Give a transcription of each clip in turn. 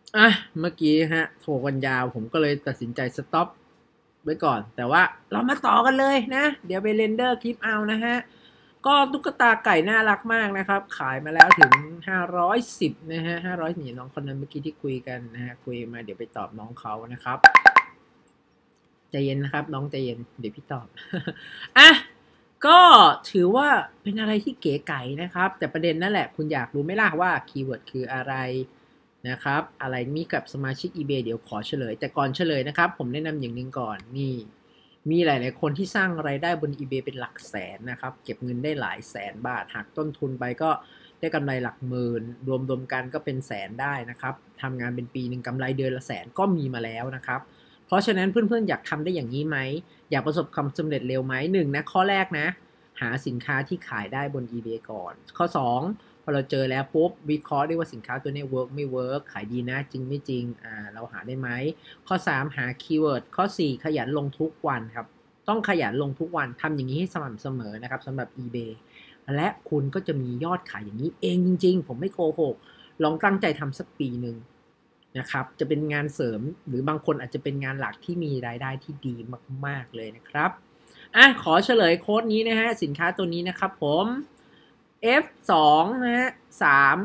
อ่ะเมื่อกี้ฮะโทรกันยาวผมก็เลยตัดสินใจสต็อปไว้ก่อนแต่ว่าเรามาต่อกันเลยนะเดี๋ยวไปเรนเดอร์คลิปเอานะฮะก็ตุ๊กตาไก่น่ารักมากนะครับขายมาแล้วถึง510นะฮะ500นี่น้องคนนั้นเมื่อกี้ที่คุยกันนะฮะคุยมาเดี๋ยวไปตอบน้องเขานะครับใจเย็นนะครับน้องใจเย็นเดี๋ยวพี่ตอบอ่ะก็ถือว่าเป็นอะไรที่เก๋ไก๋นะครับแต่ประเด็นนั่นแหละคุณอยากรู้ไหมล่ะว่าคีย์เวิร์ดคืออะไรนะครับอะไรมีกับสมาชิก eBay เดี๋ยวขอเฉลยแต่ก่อนเฉลยนะครับผมแนะนำอย่างหนึ่งก่อนนี่มีหลายๆคนที่สร้างรายได้บน eBay เป็นหลักแสนนะครับเก็บเงินได้หลายแสนบาทหักต้นทุนไปก็ได้กำไรหลักหมื่นรวมๆกันก็เป็นแสนได้นะครับทำงานเป็นปีหนึ่งกำไรเดือนละแสนก็มีมาแล้วนะครับเพราะฉะนั้นเพื่อนๆอยากทำได้อย่างนี้ไหมอยากประสบความสำเร็จเร็วไหมหนึ่งนะข้อแรกนะหาสินค้าที่ขายได้บน eBay ก่อนข้อ2พอเราเจอแล้วปุ๊บวิเคราะห์ได้ว่าสินค้าตัวนี้เวิร์กไม่เวิร์กขายดีนะจริงไม่จริงเราหาได้ไหมข้อ3หาคีย์เวิร์ดข้อ4ขยันลงทุกวันครับต้องขยันลงทุกวันทำอย่างนี้ให้สม่ำเสมอนะครับสำหรับ eBay และคุณก็จะมียอดขายอย่างนี้เองจริงๆผมไม่โกหกลองตั้งใจทำสักปีหนึ่งนะครับจะเป็นงานเสริมหรือบางคนอาจจะเป็นงานหลักที่มีรายได้ที่ดีมากๆเลยนะครับขอเฉลยโค้ดนี้นะฮะสินค้าตัวนี้นะครับผม F2 นะฮะ3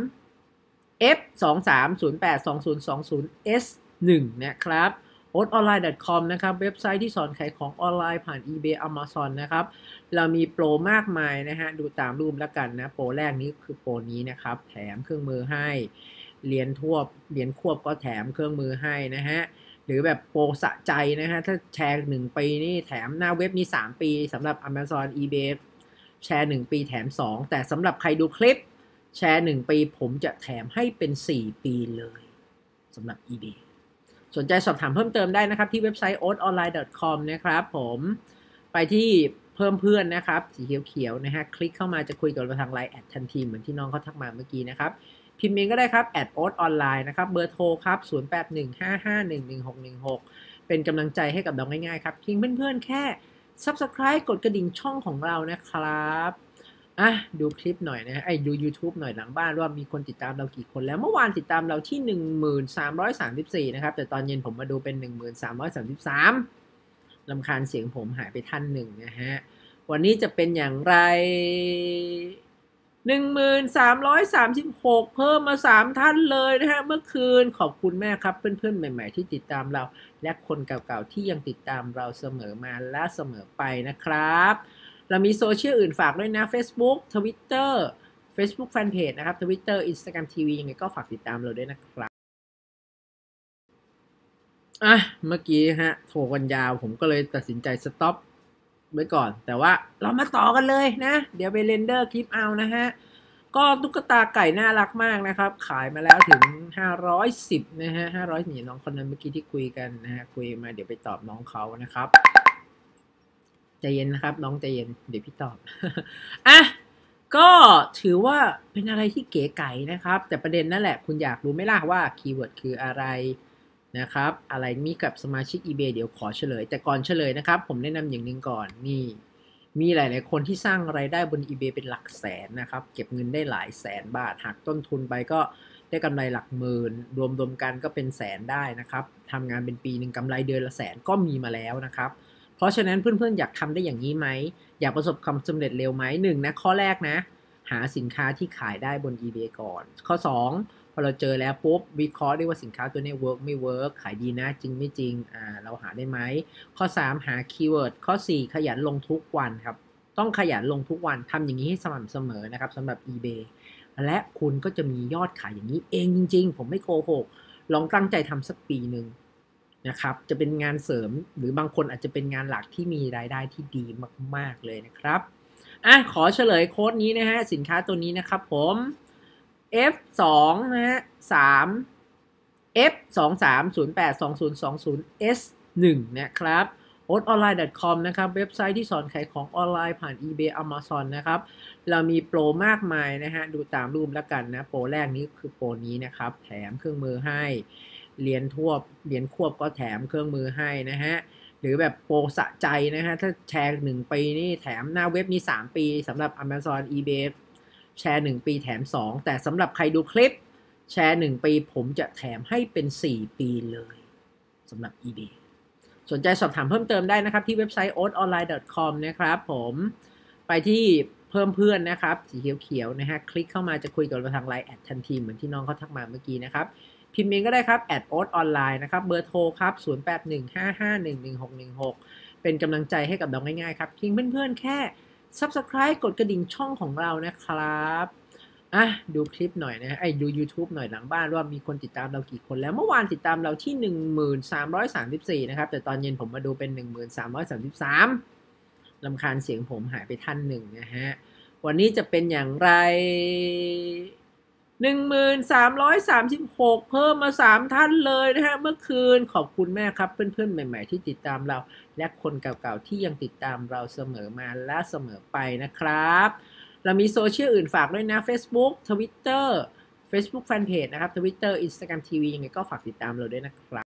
F23082020S1 นะครับ oatonline.com นะครับเว็บไซต์ที่สอนขายของออนไลน์ผ่าน eBay Amazon นะครับเรามีโปรมากมายนะฮะดูตามรูปแล้วกันนะโปรแรกนี้คือโปรนี้นะครับแถมเครื่องมือให้เหรียญควบก็แถมเครื่องมือให้นะฮะหรือแบบโปรสะใจนะฮะถ้าแชร์1ปีนี่แถมหน้าเว็บนี้3ปีสำหรับ Amazon eBay แชร์1ปีแถม2แต่สำหรับใครดูคลิปแชร์1ปีผมจะแถมให้เป็น4ปีเลยสำหรับ eBay สนใจสอบถามเพิ่มเติมได้นะครับที่เว็บไซต์ oatonline.com นะครับผมไปที่เพิ่มเพื่อนนะครับสีเขียวๆนะฮะคลิกเข้ามาจะคุยกับเราทาง Line แอดทันทีเหมือนที่น้องเขาทักมาเมื่อกี้นะครับพิมพ์เองก็ได้ครับ@oatonlineนะครับเบอร์โทรครับ0815511616เป็นกำลังใจให้กับน้องง่ายๆครับทิ้งเพื่อนๆแค่ Subscribe กดกระดิ่งช่องของเรานะครับดูคลิปหน่อยนะดู YouTube หน่อยหลังบ้านว่ามีคนติดตามเรากี่คนแล้วเมื่อวานติดตามเราที่1334นะครับแต่ตอนเย็นผมมาดูเป็น1333รำคาญเสียงผมหายไปท่านหนึ่งนะฮะวันนี้จะเป็นอย่างไร1336เพิ่มมา3ท่านเลยนะฮะเมื่อคืนขอบคุณแม่ครับเพื่อนๆใหม่ๆที่ติดตามเราและคนเก่าๆที่ยังติดตามเราเสมอมาและเสมอไปนะครับเรามีโซเชียลอื่นฝากด้วยนะ Facebook Twitter Facebook Fanpage นะครับ Twitter Instagram TV ยังไงก็ฝากติดตามเราด้วยนะครับเมื่อกี้ฮะโทรกันยาวผมก็เลยตัดสินใจสต็อปไว้ก่อนแต่ว่าเรามาต่อกันเลยนะเดี๋ยวไปเรนเดอร์คลิปเอานะฮะก็ตุ๊กตาไก่น่ารักมากนะครับขายมาแล้วถึง510นะฮะ500นี่น้องคนนั้นเมื่อกี้ที่คุยกันนะฮะคุยมาเดี๋ยวไปตอบน้องเขานะครับใจเย็นนะครับน้องใจเย็นเดี๋ยวพี่ตอบก็ถือว่าเป็นอะไรที่เก๋ไก๋นะครับแต่ประเด็นนั่นแหละคุณอยากรู้ไหมล่ะว่าคีย์เวิร์ดคืออะไรนะครับอะไรมีกับสมาชิก eBay เดี๋ยวขอเฉลยแต่ก่อนเฉลยนะครับผมแนะนำอย่างหนึ่งก่อนนี่มีหลายๆคนที่สร้างรายได้บน eBay เป็นหลักแสนนะครับเก็บเงินได้หลายแสนบาทหักต้นทุนไปก็ได้กำไรหลักหมื่นรวมๆกันก็เป็นแสนได้นะครับทำงานเป็นปีหนึ่งกำไรเดือนละแสนก็มีมาแล้วนะครับเพราะฉะนั้นเพื่อนๆอยากทำได้อย่างนี้ไหมอยากประสบความสำเร็จเร็วไหมหนึ่งนะข้อแรกนะหาสินค้าที่ขายได้บน eBay ก่อนข้อ2พอเราเจอแล้วปุ๊บวิเคราะห์ได้ว่าสินค้าตัวนี้เวิร์กไม่เวิร์กขายดีนะจริงไม่จริงเราหาได้ไหมข้อ3หาคีย์เวิร์ดข้อ4ขยันลงทุกวันครับต้องขยันลงทุกวันทำอย่างนี้ให้สม่ำเสมอนะครับสำหรับ eBay และคุณก็จะมียอดขายอย่างนี้เองจริงๆผมไม่โกหกลองตั้งใจทำสักปีหนึ่งนะครับจะเป็นงานเสริมหรือบางคนอาจจะเป็นงานหลักที่มีรายได้ที่ดีมากๆเลยนะครับขอเฉลยโค้ดนี้นะฮะสินค้าตัวนี้นะครับผม F2 นะฮะ3 F23082020S1 นะครับ oatonline.com นะครับเว็บไซต์ที่สอนขายของออนไลน์ผ่าน eBay Amazon นะครับเรามีโปรมากมายนะฮะดูตามรูปแล้วกันนะโปรแรกนี้คือโปรนี้นะครับแถมเครื่องมือให้เหรียญควบก็แถมเครื่องมือให้นะฮะหรือแบบโปรสะใจนะฮะถ้าแชร์1ปีนี่แถมหน้าเว็บนี้3ปีสำหรับ Amazon eBay แชร์1ปีแถม2แต่สำหรับใครดูคลิปแชร์1ปีผมจะแถมให้เป็น4ปีเลยสำหรับ eBay สนใจสอบถามเพิ่มเติมได้นะครับที่เว็บไซต์ oathonline.com นะครับผมไปที่เพิ่มเพื่อนนะครับสีเขียวๆนะฮะคลิกเข้ามาจะคุยกับเราทาง LINE แอดทันทีเหมือนที่น้องเขาทักมาเมื่อกี้นะครับพิมพ์เองก็ได้ครับ @oathonline นะครับเบอร์โทรครับ0815511616เป็นกำลังใจให้กับเราง่ายๆครับทิ้งเพื่อนๆแค่ Subscribe กดกระดิ่งช่องของเรานะครับดูคลิปหน่อยนะดู YouTube หน่อยหลังบ้านว่ามีคนติดตามเรากี่คนแล้วเมื่อวานติดตามเราที่1334นะครับแต่ตอนเย็นผมมาดูเป็น1333รำคาญเสียงผมหายไปท่านหนึ่งนะฮะวันนี้จะเป็นอย่างไร1336เพิ่มมา3ท่านเลยนะฮะเมื่อคืนขอบคุณแม่ครับเพื่อนๆใหม่ๆที่ติดตามเราและคนเก่าๆที่ยังติดตามเราเสมอมาและเสมอไปนะครับเรามีโซเชียลอื่นฝากด้วยนะ Facebook Twitter Facebook Fanpage นะครับ Twitter Instagram TV ยังไงก็ฝากติดตามเราด้วยนะครับ